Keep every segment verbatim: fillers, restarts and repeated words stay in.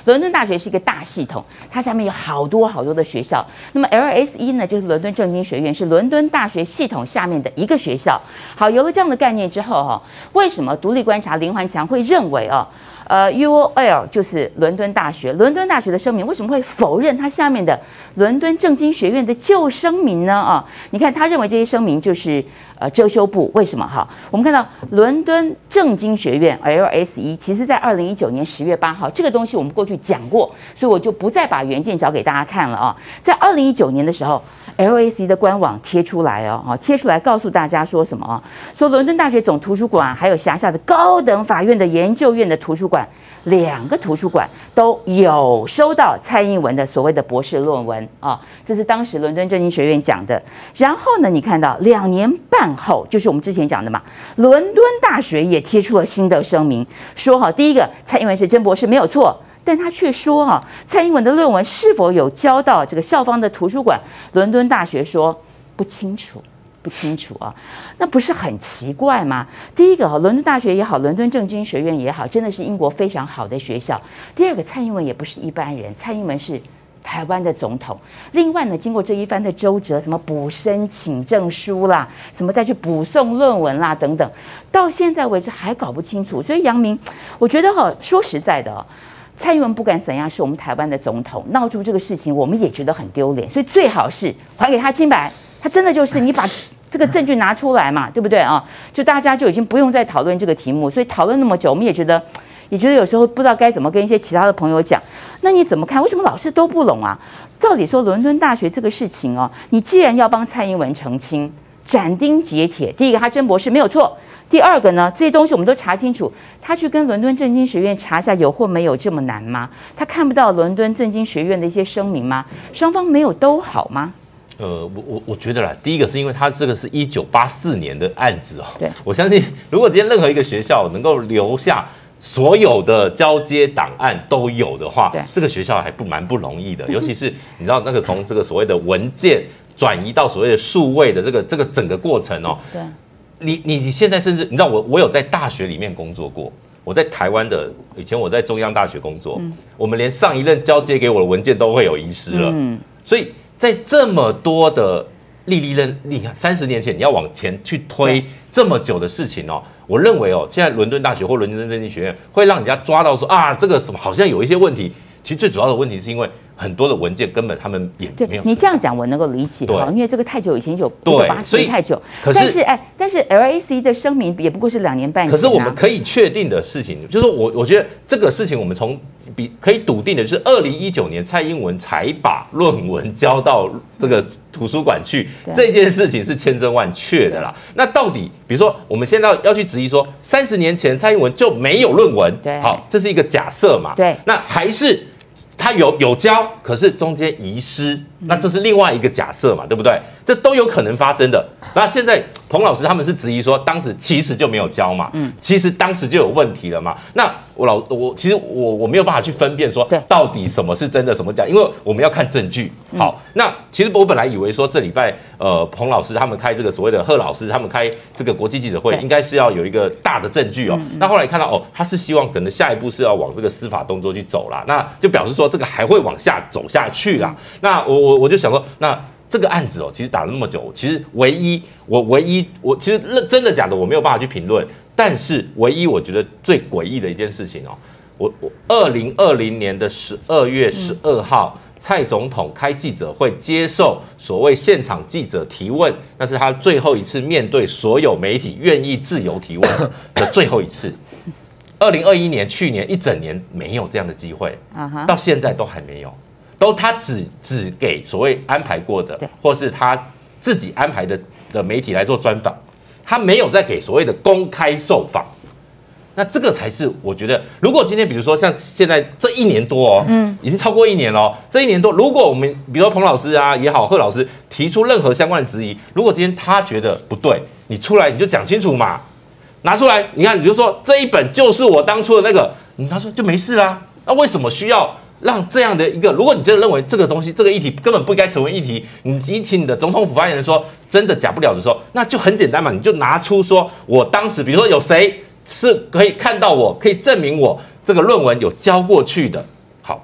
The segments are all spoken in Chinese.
伦敦大学是一个大系统，它下面有好多好多的学校。那么 L S E 呢，就是伦敦政经学院，是伦敦大学系统下面的一个学校。好，有了这样的概念之后，哈，为什么独立观察林环强会认为啊？呃 ，U O L 就是伦敦大学，伦敦大学的声明为什么会否认它下面的伦敦政经学院的旧声明呢？啊，你看他认为这些声明就是呃遮羞布，为什么？哈，我们看到伦敦政经学院 L S E， 其实在二零一九年十月八号，这个东西我们过去讲过，所以我就不再把原件找给大家看了啊。在二零一九年的时候 ，L S E 的官网贴出来哦，哈，贴出来告诉大家说什么啊？说伦敦大学总图书馆还有辖下的高等法院的研究院的图书馆。两个图书馆都有收到蔡英文的所谓的博士论文啊，这是当时伦敦政经学院讲的。然后呢，你看到两年半后，就是我们之前讲的嘛，伦敦大学也贴出了新的声明，说哈，第一个蔡英文是真博士没有错，但他却说哈，蔡英文的论文是否有交到这个校方的图书馆，伦敦大学说不清楚。不清楚啊，那不是很奇怪吗？第一个哈，伦敦大学也好，伦敦政经学院也好，真的是英国非常好的学校。第二个，蔡英文也不是一般人，蔡英文是台湾的总统。另外呢，经过这一番的周折，什么补申请证书啦，什么再去补送论文啦等等，到现在为止还搞不清楚。所以杨明，我觉得哈，说实在的哦，蔡英文不管怎样是我们台湾的总统，闹出这个事情，我们也觉得很丢脸。所以最好是还给他清白。他真的就是你把这个证据拿出来嘛，对不对啊？就大家就已经不用再讨论这个题目，所以讨论那么久，我们也觉得，也觉得有时候不知道该怎么跟一些其他的朋友讲。那你怎么看？为什么老是都不拢啊？到底说伦敦大学这个事情哦，你既然要帮蔡英文澄清，斩钉截铁，第一个他真博士没有错，第二个呢，这些东西我们都查清楚，他去跟伦敦政经学院查一下有或没有这么难吗？他看不到伦敦政经学院的一些声明吗？双方没有都好吗？ 呃，我我我觉得啦，第一个是因为它这个是一九八四年的案子哦， 对， 我相信如果今天任何一个学校能够留下所有的交接档案都有的话，这个学校还不蛮不容易的，尤其是你知道那个从这个所谓的文件转移到所谓的数位的这个这个整个过程哦，对，你你现在甚至你知道我我有在大学里面工作过。我在台湾的以前我在中央大学工作，嗯、我们连上一任交接给我的文件都会有遗失了，嗯、所以在这么多的历历任历三十年前，你要往前去推这么久的事情哦，我认为哦，现在伦敦大学或伦敦政经学院会让人家抓到说啊，这个什么好像有一些问题。其实最主要的问题是因为很多的文件根本他们也没有。 你这样讲我能够理解哈，因为这个太久以前有一九八四年太久。 可是但是哎，但是 L S E 的声明也不过是两年半前、啊。 可是我们可以确定的事情，就是说我我觉得这个事情我们从比可以笃定的就是二零一九年蔡英文才把论文交到这个图书馆去，这件事情是千真万确的啦。那到底比如说我们现在要去质疑说，三十年前蔡英文就没有论文，好，这是一个假设嘛？ 对， 那还是。他有有交，可是中间遗失，那这是另外一个假设嘛，对不对？这都有可能发生的。那现在彭老师他们是质疑说，当时其实就没有交嘛，嗯，其实当时就有问题了嘛。那我老我其实我我没有办法去分辨说到底什么是真的，什么假，因为我们要看证据。好，那其实我本来以为说这礼拜呃彭老师他们开这个所谓的贺老师他们开这个国际记者会，应该是要有一个大的证据哦。那后来看到哦，他是希望可能下一步是要往这个司法动作去走啦，那就表示说这个还会往下走下去啦。那我我我就想说那。这个案子哦，其实打了那么久，其实唯一我唯一我其实真的假的我没有办法去评论，但是唯一我觉得最诡异的一件事情哦，我我二零二零年的十二月十二号，嗯、蔡总统开记者会接受所谓现场记者提问，那是他最后一次面对所有媒体愿意自由提问的最后一次。二零二一年去年一整年没有这样的机会，到现在都还没有。都他只只给所谓安排过的，或是他自己安排的的媒体来做专访，他没有再给所谓的公开受访。那这个才是我觉得，如果今天比如说像现在这一年多哦，嗯，已经超过一年了、哦，这一年多，如果我们比如说彭老师啊也好，贺老师提出任何相关的质疑，如果今天他觉得不对，你出来你就讲清楚嘛，拿出来，你看你就说这一本就是我当初的那个，你他说就没事啦，那为什么需要？让这样的一个，如果你真的认为这个东西、这个议题根本不应该成为议题，你引起你的总统府发言人说真的假不了的时候，那就很简单嘛，你就拿出说我当时，比如说有谁是可以看到我，可以证明我这个论文有交过去的，好，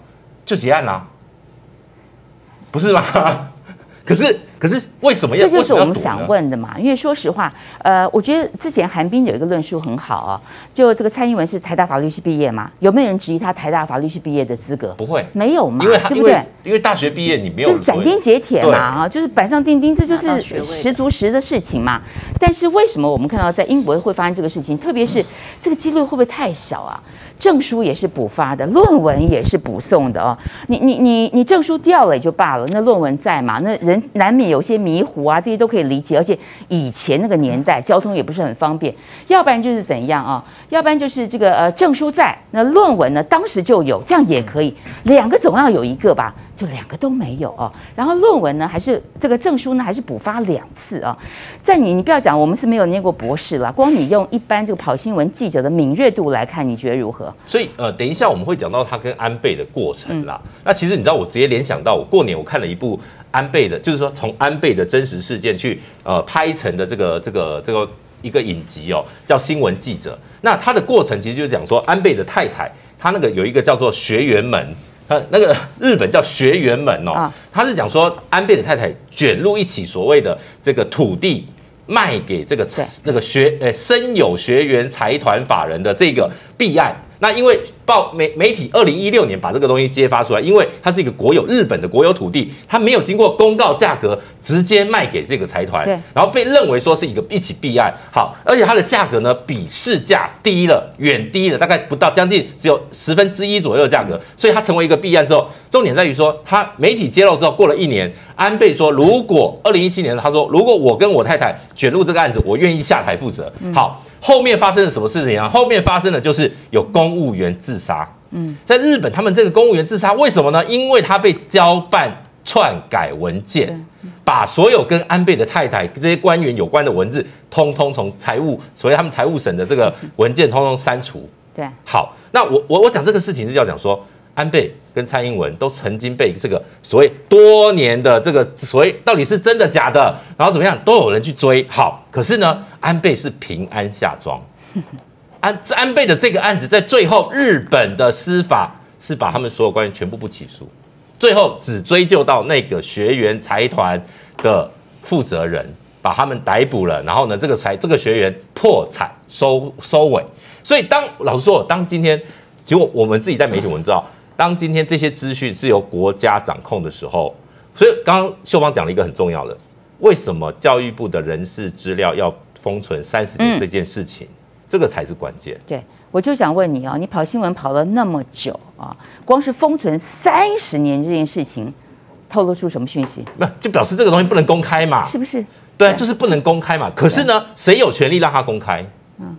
就结案啦，不是吗？可是，可是为什么要？ 这就是我们想问的嘛。因为说实话，呃，我觉得之前韩冰有一个论述很好啊，就这个蔡英文是台大法律系毕业嘛，有没有人质疑他台大法律系毕业的资格？ 不会， 没有嘛， 因为他对不对？ 因为大学毕业你没有， 就是斩钉截铁嘛，啊，就是板上钉钉，这就是十足十的事情嘛。但是为什么我们看到在英国会发生这个事情？特别是这个几率会不会太小啊？证书也是补发的，论文也是补送的哦。你你你你证书掉了也就罢了，那论文在嘛？那人难免有些迷糊啊，这些都可以理解。而且以前那个年代交通也不是很方便，要不然就是怎样啊？要不然就是这个呃证书在，那论文呢当时就有，这样也可以，两个总要有一个吧？就两个都没有哦。然后论文呢，还是这个证书呢，还是补发两次啊？在你你不要讲，我们是没有念过博士啦，光你用一般这个跑新闻记者的敏锐度来看，你觉得如何？ 所以呃，等一下我们会讲到他跟安倍的过程啦。嗯、那其实你知道，我直接联想到我过年我看了一部安倍的，就是说从安倍的真实事件去呃拍成的这个这个这个一个影集哦，叫《新闻记者》。那他的过程其实就是讲说，安倍的太太，他那个有一个叫做学园门。呃，那个日本叫学园门哦，他是讲说安倍的太太卷入一起所谓的这个土地卖给这个这个学呃森友学园财团法人的这个弊案。那因为报媒媒体二零一六年把这个东西揭发出来，因为它是一个国有日本的国有土地，它没有经过公告价格直接卖给这个财团，然后被认为说是一个一起弊案。好，而且它的价格呢比市价低了，远低了，大概不到将近只有十分之一左右的价格，所以它成为一个弊案之后，重点在于说，它媒体揭露之后过了一年，安倍说，如果二零一七年他说，如果我跟我太太卷入这个案子，我愿意下台负责。好。后面发生了什么事情啊？后面发生的就是有公务员自杀。嗯，在日本，他们这个公务员自杀，为什么呢？因为他被交办篡改文件，把所有跟安倍的太太这些官员有关的文字，通通从财务，所谓他们财务省的这个文件，通通删除。 对， 好，那我我我讲这个事情是要讲说，安倍跟蔡英文都曾经被这个所谓多年的这个所谓到底是真的假的，然后怎么样都有人去追。好，可是呢，安倍是平安下庄。安安倍的这个案子在最后，日本的司法是把他们所有官员全部不起诉，最后只追究到那个学园财团的负责人，把他们逮捕了，然后呢，这个财这个学园破产收收尾。所以当老实说，当今天其实我们自己在媒体我们知道。当今天这些资讯是由国家掌控的时候，所以刚刚秀芳讲了一个很重要的，为什么教育部的人事资料要封存三十年这件事情，嗯、这个才是关键。 对，我就想问你啊，你跑新闻跑了那么久啊，光是封存三十年这件事情，透露出什么讯息？ 那就表示这个东西不能公开嘛， 是不是？ 对，就是不能公开嘛。可是呢，谁有权利让它公开？嗯。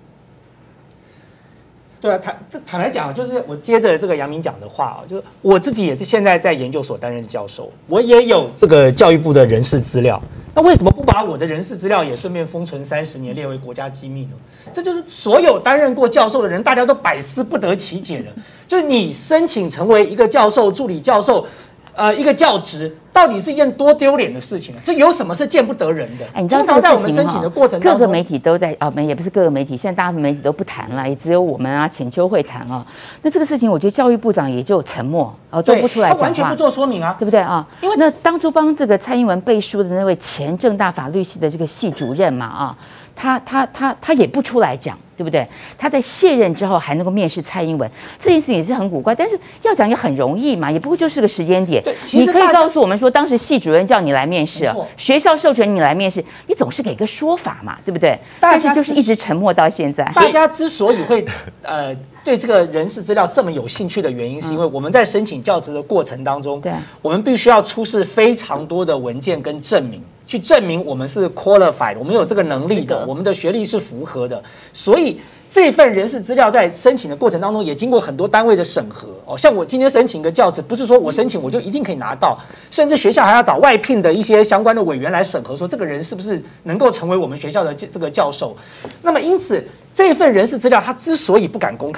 对啊，坦这坦白讲，就是我接着这个杨明讲的话啊，就是我自己也是现在在研究所担任教授，我也有这个教育部的人事资料。那为什么不把我的人事资料也顺便封存三十年，列为国家机密呢？这就是所有担任过教授的人，大家都百思不得其解的。就是你申请成为一个教授、助理教授，呃，一个教职。到底是一件多丢脸的事情啊！这有什么是见不得人的？ 哎，你知道这个事情哈，各个媒体都在啊，没也不是各个媒体，现在大部分媒体都不谈了，也只有我们啊浅秋会谈啊。那这个事情，我觉得教育部长也就沉默，哦，都不出来讲话， 他完全不做说明啊， 对不对啊？ 因为那当初帮这个蔡英文背书的那位前政大法律系的这个系主任嘛啊，他他他他也不出来讲。对不对？他在卸任之后还能够面试蔡英文，这件事情也是很古怪。但是要讲也很容易嘛，也不过就是个时间点。你可以告诉我们说，当时系主任叫你来面试啊，学校授权你来面试，你总是给个说法嘛，对不对？但是就是一直沉默到现在。 大家之所以会呃对这个人事资料这么有兴趣的原因，是因为我们在申请教职的过程当中， 对， 我们必须要出示非常多的文件跟证明。去证明我们是 qualified， 我们有这个能力的，我们的学历是符合的，所以这份人事资料在申请的过程当中也经过很多单位的审核哦。像我今天申请个教职，不是说我申请我就一定可以拿到，甚至学校还要找外聘的一些相关的委员来审核，说这个人是不是能够成为我们学校的这个教授。那么因此这份人事资料他之所以不敢公开，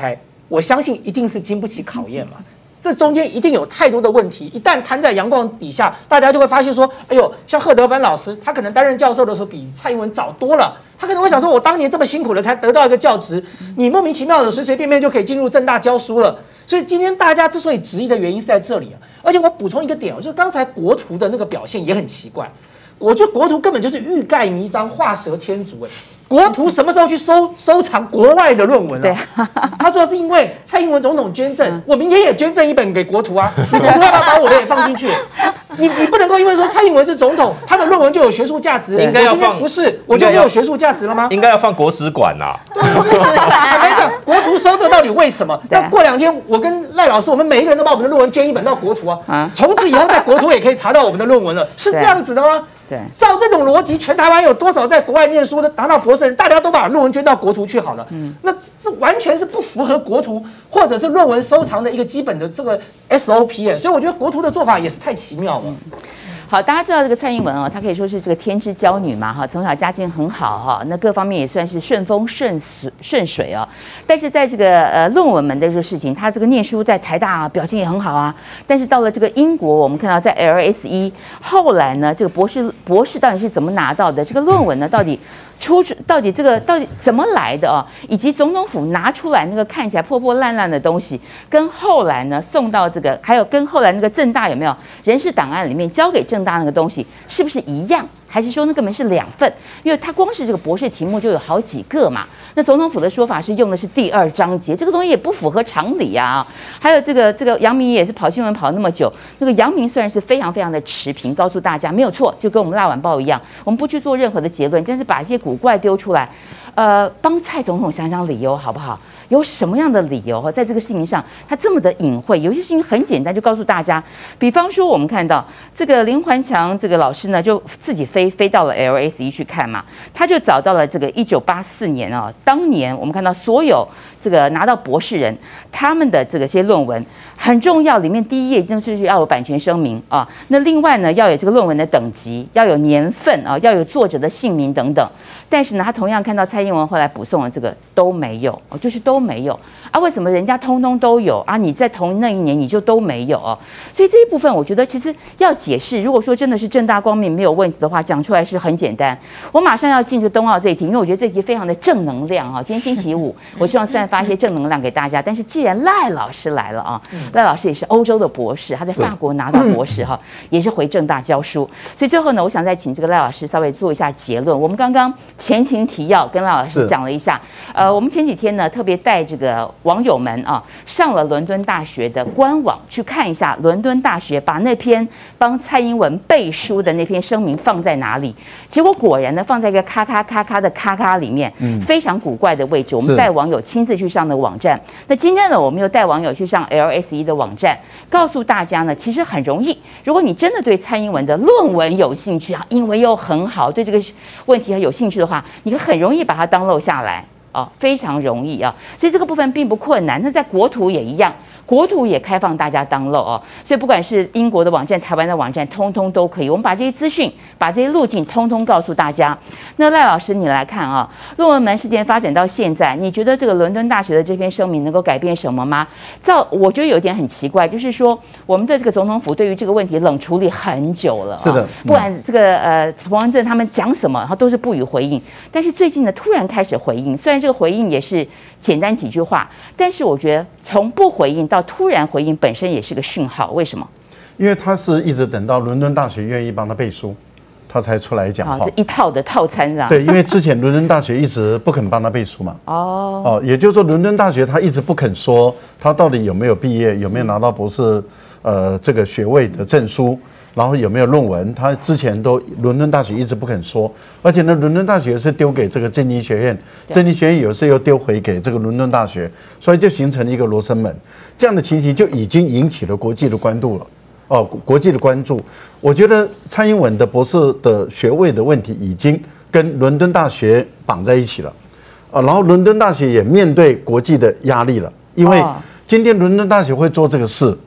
我相信一定是经不起考验嘛。这中间一定有太多的问题，一旦摊在阳光底下，大家就会发现说，哎呦，像贺德芬老师，他可能担任教授的时候比蔡英文早多了，他可能会想说，我当年这么辛苦了才得到一个教职，你莫名其妙的随随便便就可以进入政大教书了。所以今天大家之所以质疑的原因是在这里啊。而且我补充一个点哦，就是刚才国图的那个表现也很奇怪，我觉得国图根本就是欲盖弥彰、画蛇添足哎。国图什么时候去收收藏国外的论文啊？他说是因为蔡英文总统捐赠，我明天也捐赠一本给国图啊。你国图要不要把我的也放进去？你你不能够因为说蔡英文是总统，他的论文就有学术价值。 应该要放， 不是我就没有学术价值了吗？ 应该要放国史馆呐。 坦白讲，国图收这到底为什么？那过两天我跟赖老师，我们每一个人都把我们的论文捐一本到国图啊，从此以后在国图也可以查到我们的论文了，是这样子的吗？ 对， 照这种逻辑，全台湾有多少在国外念书的拿到博士人，大家都把论文捐到国图去好了。嗯，那这完全是不符合国图或者是论文收藏的一个基本的这个 S O P 哎，所以我觉得国图的做法也是太奇妙了。嗯好，大家知道这个蔡英文哦，她可以说是这个天之骄女嘛，哈，从小家境很好哈，那各方面也算是顺风顺水顺水哦。但是在这个呃论文门的这个事情，她这个念书在台大、啊、表现也很好啊，但是到了这个英国，我们看到在 L S E 后来呢，这个博士博士到底是怎么拿到的？这个论文呢，到底？出到底这个到底怎么来的啊？以及总统府拿出来那个看起来破破烂烂的东西，跟后来呢送到这个，还有跟后来那个政大有没有人事档案里面交给政大那个东西，是不是一样？还是说那根本是两份？因为它光是这个博士题目就有好几个嘛。那总统府的说法是用的是第二章节，这个东西也不符合常理啊。还有这个这个杨明也是跑新闻跑那么久，那个杨明虽然是非常非常的持平，告诉大家没有错，就跟我们辣晚报一样，我们不去做任何的结论，但是把一些古怪丢出来，呃，帮蔡总统想想理由好不好？有什么样的理由在这个事情上他这么的隐晦？有些事情很简单，就告诉大家。比方说，我们看到这个林环强这个老师呢，就自己飞飞到了 L S E 去看嘛，他就找到了这个一九八四年啊，当年我们看到所有这个拿到博士人他们的这个些论文很重要，里面第一页就是要有版权声明啊，那另外呢要有这个论文的等级，要有年份啊，要有作者的姓名等等。但是呢，他同样看到蔡英文后来补送的这个都没有哦，就是都没有啊。为什么人家通通都有啊？你在同那一年你就都没有哦？所以这一部分我觉得其实要解释，如果说真的是正大光明没有问题的话，讲出来是很简单。我马上要进这个冬奥这一题，因为我觉得这一题非常的正能量啊。今天星期五，我希望散发一些正能量给大家。但是既然赖老师来了啊，赖老师也是欧洲的博士，他在法国拿到博士哈，也是回正大教书。所以最后呢，我想再请这个赖老师稍微做一下结论。我们刚刚前情提要跟赖老师讲了一下，呃，我们前几天呢特别带这个网友们啊上了伦敦大学的官网去看一下，伦敦大学把那篇帮蔡英文背书的那篇声明放在哪里？结果果然呢放在一个咔咔咔咔的咔咔里面，嗯，非常古怪的位置。我们带网友亲自去上的网站。那今天呢，我们又带网友去上 L S E 的网站，告诉大家呢，其实很容易。如果你真的对蔡英文的论文有兴趣啊，英文又很好，对这个问题很有兴趣的话，你很容易把它download下来哦，非常容易啊，所以这个部分并不困难。那在国图也一样。国图也开放大家download哦，所以不管是英国的网站、台湾的网站，通通都可以。我们把这些资讯、把这些路径，通通告诉大家。那赖老师，你来看啊，论文门事件发展到现在，你觉得这个伦敦大学的这篇声明能够改变什么吗？照我觉得有一点很奇怪，就是说我们的这个总统府对于这个问题冷处理很久了、啊， 是的， 不管这个呃彭文正他们讲什么，他都是不予回应。但是最近呢，突然开始回应，虽然这个回应也是简单几句话，但是我觉得从不回应到突然回应本身也是个讯号，为什么？ 因为他是一直等到伦敦大学愿意帮他背书，他才出来讲话。 这一套的套餐啊。 对，因为之前伦敦大学一直不肯帮他背书嘛。哦哦，也就是说伦敦大学他一直不肯说他到底有没有毕业，有没有拿到博士呃这个学位的证书，然后有没有论文，他之前都伦敦大学一直不肯说，而且呢，伦敦大学是丢给这个政经学院，政经学院有时又丢回给这个伦敦大学，所以就形成了一个罗生门。这样的情形就已经引起了国际的关注了，哦，国际的关注。我觉得蔡英文的博士的学位的问题已经跟伦敦大学绑在一起了，啊，然后伦敦大学也面对国际的压力了，因为今天伦敦大学会做这个事，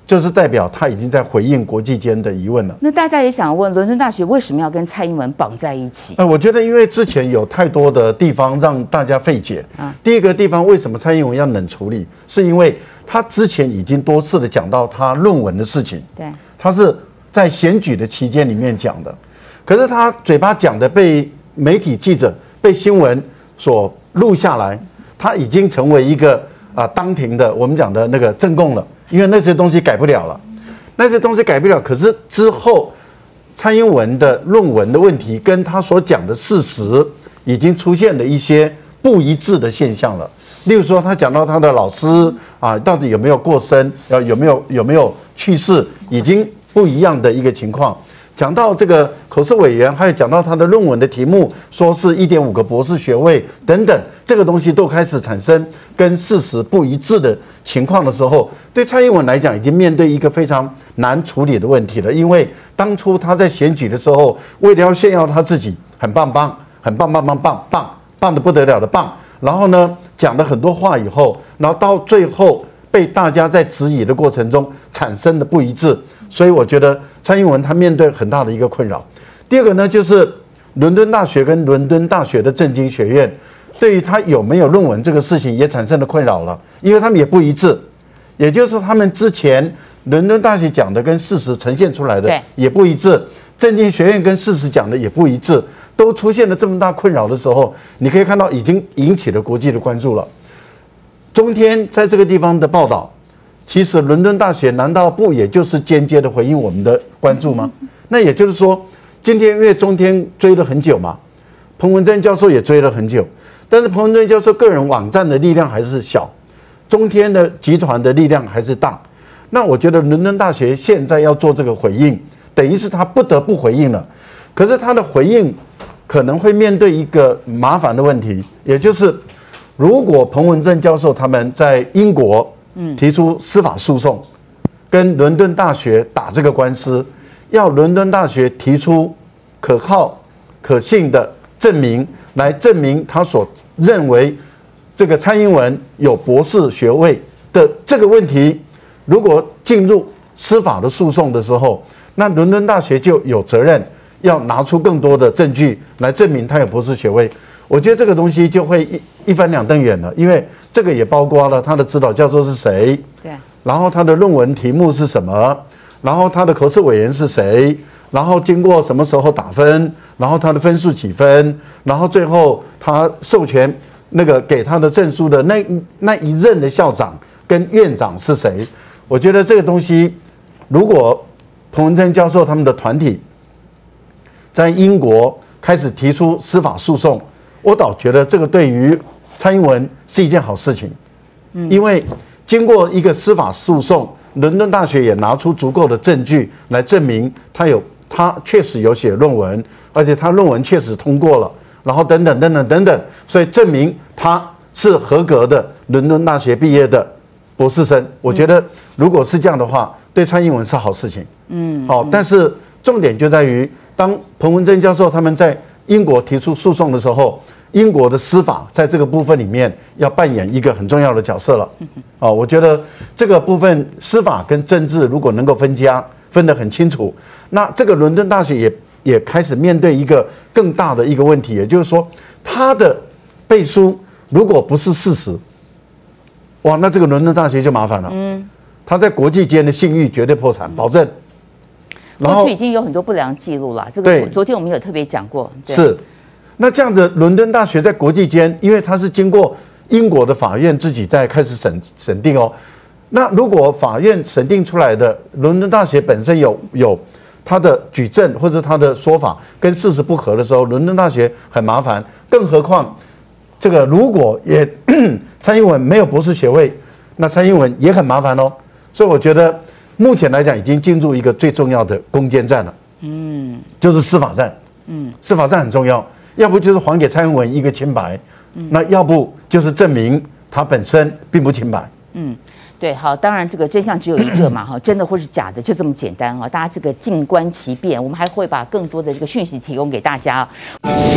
就是代表他已经在回应国际间的疑问了。 那大家也想问，伦敦大学为什么要跟蔡英文绑在一起？ 呃，我觉得因为之前有太多的地方让大家费解。啊，第一个地方为什么蔡英文要冷处理，是因为他之前已经多次的讲到他论文的事情。 对， 他是在选举的期间里面讲的，可是他嘴巴讲的被媒体记者、被新闻所录下来，他已经成为一个啊、呃、当庭的我们讲的那个证供了。因为那些东西改不了了，那些东西改不了。可是之后，蔡英文的论文的问题跟他所讲的事实，已经出现了一些不一致的现象了。例如说，他讲到他的老师啊，到底有没有过身，呃，有没有有没有去世，已经不一样的一个情况。讲到这个口试委员，还有讲到他的论文的题目，说是一点五个博士学位等等，这个东西都开始产生跟事实不一致的情况的时候，对蔡英文来讲，已经面对一个非常难处理的问题了。因为当初他在选举的时候，为了要炫耀他自己很棒棒、很棒棒棒棒棒棒的不得了的棒，然后呢讲了很多话以后，然后到最后被大家在质疑的过程中产生的不一致。所以我觉得蔡英文他面对很大的一个困扰。第二个呢，就是伦敦大学跟伦敦大学的政经学院对于他有没有论文这个事情也产生了困扰了，因为他们也不一致，也就是说他们之前伦敦大学讲的跟事实呈现出来的也不一致，政经学院跟事实讲的也不一致，都出现了这么大困扰的时候，你可以看到已经引起了国际的关注了。中天在这个地方的报道，其实伦敦大学难道不也就是间接的回应我们的关注吗？那也就是说，今天因为中天追了很久嘛，彭文珍教授也追了很久，但是彭文珍教授个人网站的力量还是小，中天的集团的力量还是大。那我觉得伦敦大学现在要做这个回应，等于是他不得不回应了。可是他的回应可能会面对一个麻烦的问题，也就是如果彭文正教授他们在英国提出司法诉讼，跟伦敦大学打这个官司，要伦敦大学提出可靠、可信的证明来证明他所认为这个蔡英文有博士学位的这个问题，如果进入司法的诉讼的时候，那伦敦大学就有责任要拿出更多的证据来证明他有博士学位。我觉得这个东西就会一一翻两瞪眼了，因为这个也包括了他的指导教授是谁，对，然后他的论文题目是什么，然后他的口试委员是谁，然后经过什么时候打分，然后他的分数几分，然后最后他授权那个给他的证书的那那一任的校长跟院长是谁？我觉得这个东西，如果彭文正教授他们的团体在英国开始提出司法诉讼，我倒觉得这个对于蔡英文是一件好事情，因为经过一个司法诉讼，伦敦大学也拿出足够的证据来证明他有他确实有写论文，而且他论文确实通过了，然后等等等等等等，所以证明他是合格的伦敦大学毕业的博士生。我觉得如果是这样的话，对蔡英文是好事情。嗯，好，但是重点就在于，当彭文正教授他们在英国提出诉讼的时候，英国的司法在这个部分里面要扮演一个很重要的角色了。啊，我觉得这个部分司法跟政治如果能够分家，分得很清楚，那这个伦敦大学也也开始面对一个更大的一个问题，也就是说，他的背书如果不是事实，哇，那这个伦敦大学就麻烦了。嗯，他在国际间的信誉绝对破产，保证。 过去已经有很多不良记录了，这个昨天我们有特别讲过。 是，那这样子，伦敦大学在国际间，因为它是经过英国的法院自己在开始审审定哦。那如果法院审定出来的伦敦大学本身有有他的举证或者他的说法跟事实不合的时候，伦敦大学很麻烦。更何况，这个如果也蔡英文没有博士学位，那蔡英文也很麻烦哦。所以我觉得。目前来讲，已经进入一个最重要的攻坚战了，嗯，就是司法战，嗯，司法战很重要，要不就是还给蔡英文一个清白，嗯，那要不就是证明他本身并不清白，嗯， 对，好，当然这个真相只有一个嘛，哈，真的或是假的，就这么简单啊，大家这个静观其变，我们还会把更多的这个讯息提供给大家。